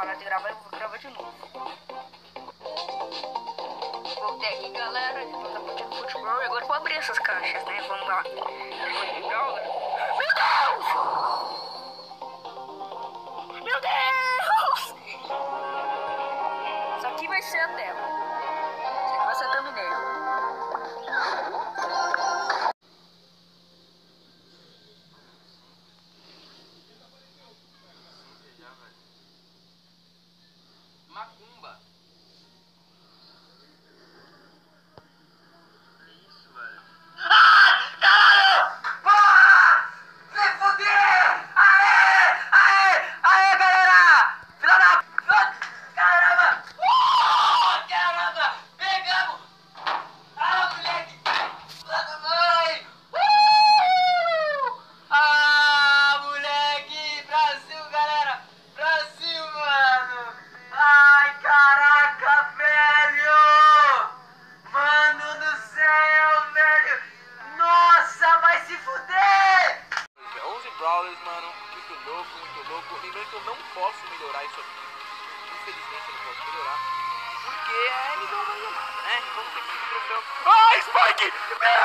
parar de gravar, eu vou gravar de novo. Voltei aqui, galera. Eu tô curtindo futebol e agora eu vou abrir essas caixas, né? Vamos lá. Meu Deus! Meu Deus! Isso aqui vai ser a tela. Isso aqui vai ser a thumbnail. Macumba. Isso, velho. Caralho! Porra! Se fuder! Aê, galera! Filha da... Caramba! Caramba! Pegamos! Moleque! Mãe! Moleque! Brasil, galera! Brasil, mano! Ai, caraca, velho! Mano do céu, velho! Nossa, vai se fuder! 11 brawlers, mano. Muito louco, muito louco. Lembrando que eu não posso melhorar isso aqui. Infelizmente eu não posso melhorar. Porque é nível mais nada, né? Vamos ter que subir o troféu. Ai, Spike!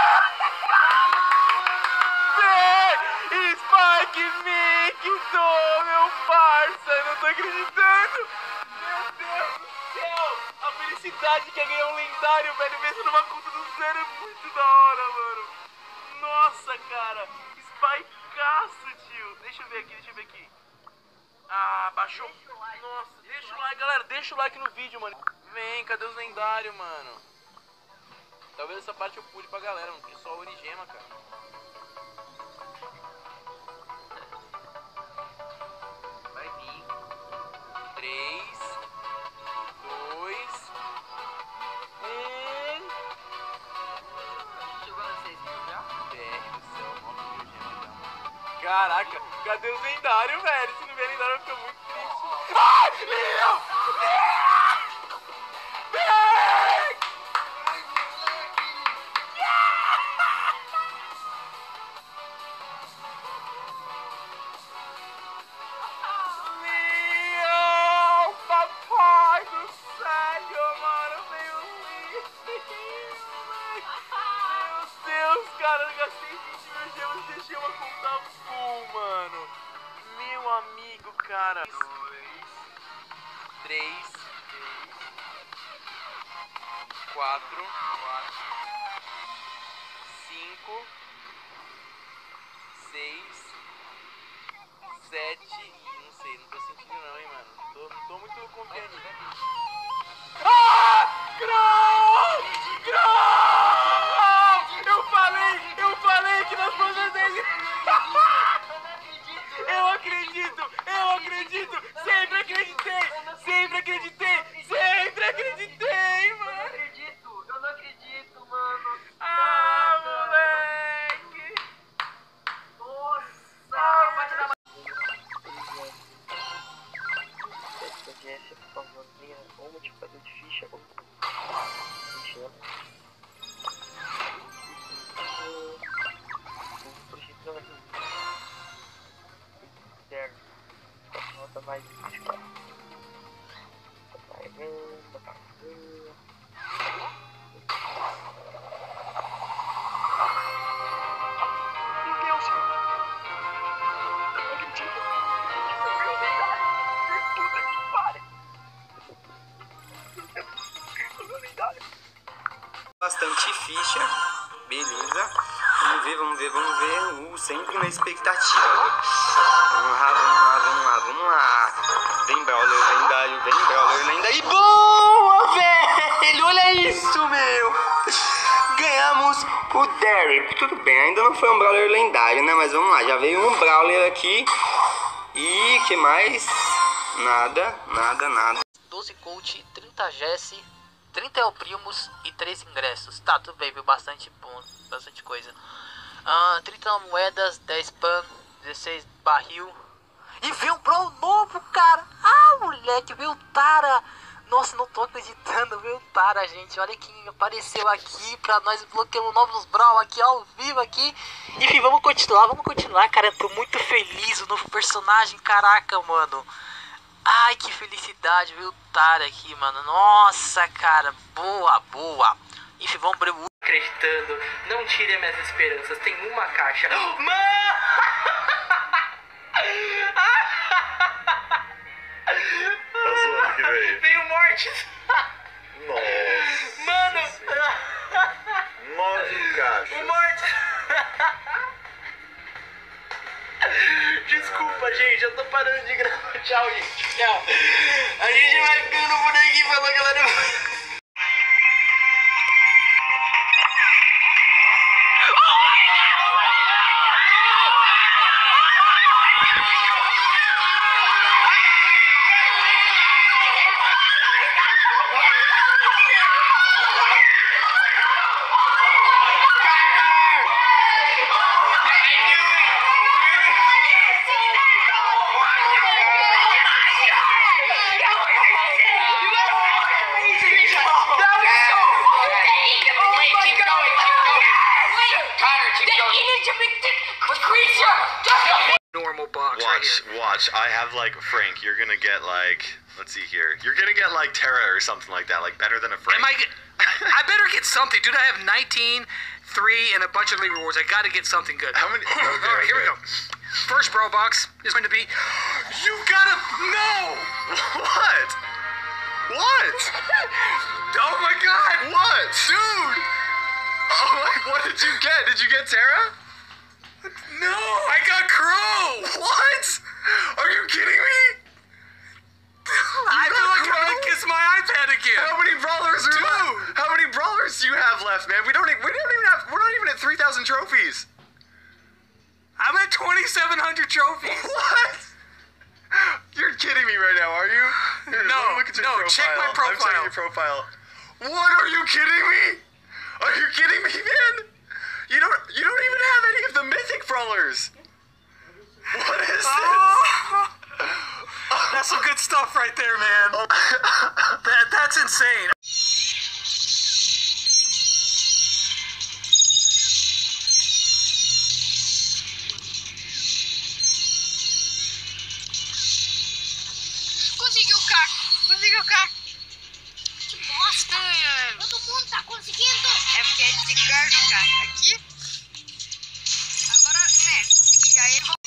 Spike me quitou, meu parça! Eu não tô acreditando! Meu Deus do céu! A felicidade que é ganhar um lendário, velho, mesmo numa conta do zero, é muito da hora, mano! Nossa, cara! Spikeaço, tio! Deixa eu ver aqui. Ah, baixou. Nossa, deixa o like, galera. Deixa o like no vídeo, mano. Vem, cadê os lendários, mano? Talvez essa parte eu pule pra galera, mano, porque só o Origema, cara. Vai vir. 3, 2, 1. Chegou a 6 mil já? BR do céu, 9 mil gemas já, mano. Caraca, cadê os lendários, velho? Se não vier lendário, eu fico muito triste. Ai, meu! Leon, papai do céu, mano, veio Leon. Meu Deus, cara, eu gastei 20 mil gemas e deixei uma conta full, mano. Meu amigo, cara. 2, 3, 4, 5, 6, 7. Não sei, não tô sentindo não, hein, mano. Não tô muito confiante. Grau! Eu falei que nós vamos fazer isso. Eu acredito. Sempre acreditei, mano. Eu não acredito, mano. Moleque. Nossa, pode dar mais. Por favor, venha ou multiplicador de ficha ou projetando aqui. Zero. Nota mais 24. Bastante ficha, beleza. Vamos ver. Sempre na expectativa. Vamos lá. Vem brawler lendário. E boa, velho! Olha isso, meu! Ganhamos o Derek. Tudo bem, ainda não foi um brawler lendário, né? Mas vamos lá, já veio um brawler aqui. E que mais? Nada. 12 Colt, 30 Jesse, 30 El Primos e 3 ingressos. Tá, tudo bem, viu? Bastante coisa. 30 moedas, 10 pan, 16 barril. E veio um Brawl novo, cara. Moleque, veio o Tara. Nossa, não tô acreditando, veio o Tara, gente. Olha quem apareceu aqui pra nós. Bloqueamos novos Brawl aqui, ao vivo aqui. Enfim, vamos continuar, cara. Eu tô muito feliz, o novo personagem, caraca, mano. Ai, que felicidade ver o Tara aqui, mano. Nossa, cara. Boa, boa. Enfim, vamos pro... Acreditando, não tire minhas esperanças. Tem uma caixa. Mano! Tá zoando que veio. Veio mortes. Nossa. Mano! 9 caixas. Mortes. Desculpa, gente, eu tô parando de gravar. Tchau, gente. Tchau. A gente vai ficando por aqui. Falou, galera. Normal box right here. Watch. I have like Frank. You're gonna get like, let's see here. You're gonna get like Terra or something like that, like better than a Frank. I better get something, dude. I have 19, 3, and a bunch of league rewards. I gotta get something good. How many? Okay, Alright, here we go. First bro box is going to be. You gotta know. What? What? Oh my god, What? dude. Oh my! What did you get? Did you get Terra? No, I got Crow. What? Are you kidding me? I feel like I'm gonna kiss my iPad again. How many brawlers are left? Dude. How many brawlers do you have left, man? We're not even at 3,000 trophies. I'm at 2,700 trophies. What? You're kidding me right now, are you? Here, No, let me look at your no, profile. check my I'm profile. checking your profile. What? Are you kidding me? Are you kidding me, man? You don't even have any of the mythic brawlers. What is this? That's some good stuff right there, man. That's insane. Conseguiu o carro. Que bosta. Todo mundo tá conseguindo. É porque a gente guarda o carro aqui. Agora, né, consegui já.